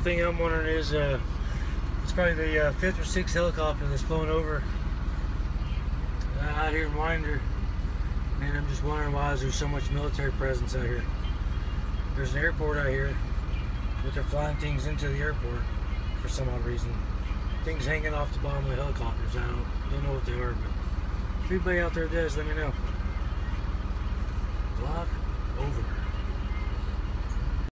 thing I'm wondering is, it's probably the 5th or 6th helicopter that's flown over out here in Winder. And I'm just wondering why is there so much military presence out here. There's an airport out here, but they're flying things into the airport for some odd reason. Things hanging off the bottom of the helicopters. I don't know what they are, but if anybody out there does, let me know.